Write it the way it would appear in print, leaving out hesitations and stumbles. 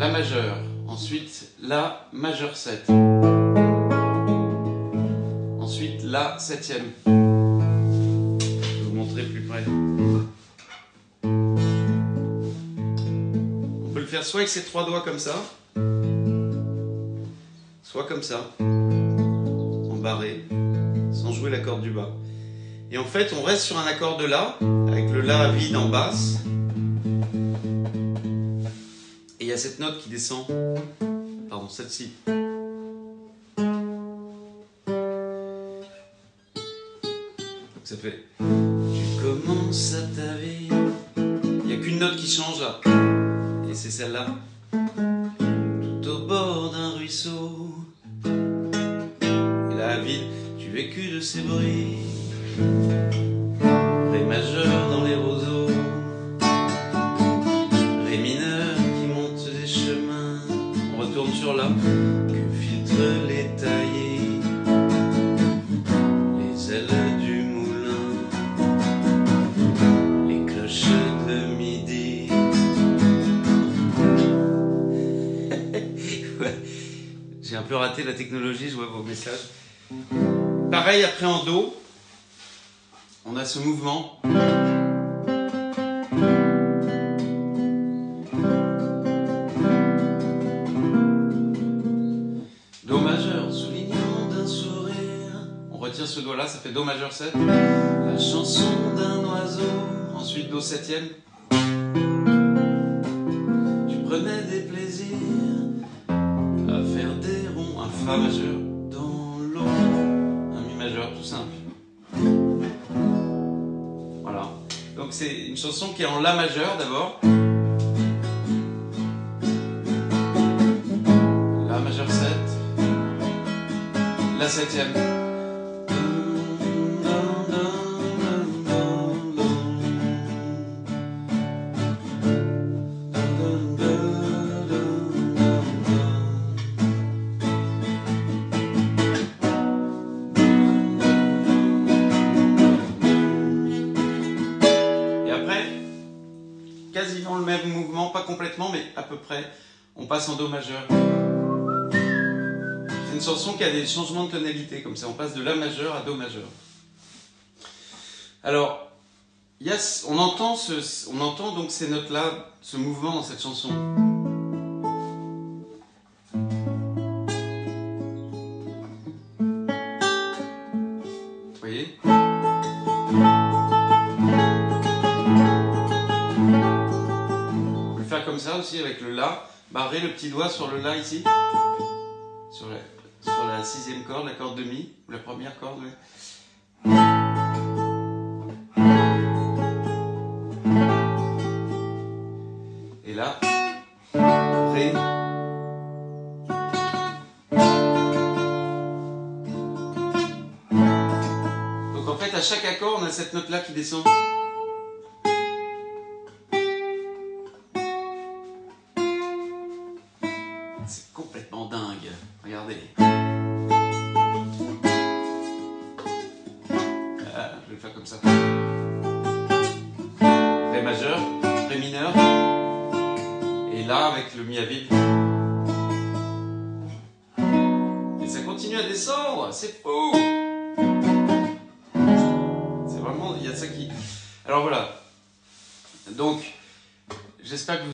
La majeure, ensuite la majeur 7, ensuite la septième. Je vais vous montrer plus près. On peut le faire soit avec ses 3 doigts comme ça, soit comme ça, en barré, sans jouer la corde du bas. Et en fait, on reste sur un accord de La, avec le La vide en basse. Et il y a cette note qui descend, pardon, celle-ci. Donc ça fait tu commences à ta vie. Il n'y a qu'une note qui change là. Et c'est celle-là. Tout au bord d'un ruisseau. Et la ville, tu vécu de ces bruits. Ré majeur dans les roseaux. Ré mineur qui monte des chemins. On retourne sur La. Que filtrent les taillés. Les ailes du moulin. Les cloches de midi. Ouais. J'ai un peu raté la technologie, je vois vos messages. Pareil après en Do. On a ce mouvement. Do majeur, soulignant d'un sourire. On retire ce doigt là, ça fait Do majeur 7. La chanson d'un oiseau. Ensuite Do septième. Tu prenais des plaisirs à faire des ronds. Un Fa majeur dans l'eau. Un Mi majeur tout simple. Donc c'est une chanson qui est en La majeur d'abord. La majeur 7. La septième. Quasiment le même mouvement, pas complètement, mais à peu près. On passe en Do majeur. C'est une chanson qui a des changements de tonalité, comme ça. On passe de La majeur à Do majeur. Alors, on entend donc ces notes-là, ce mouvement dans cette chanson. Vous voyez ? Comme ça aussi avec le La, barrer le petit doigt sur le La ici, sur la sixième corde, la corde de Mi, ou la première corde. Ouais. Et là, Ré. Donc en fait à chaque accord on a cette note là qui descend. C'est complètement dingue. Regardez. Ah, je vais le faire comme ça. Ré majeur, Ré mineur. Et là, avec le Mi à vide. Et ça continue à descendre. C'est fou. C'est vraiment... Il y a ça qui... Alors voilà. Donc, j'espère que vous...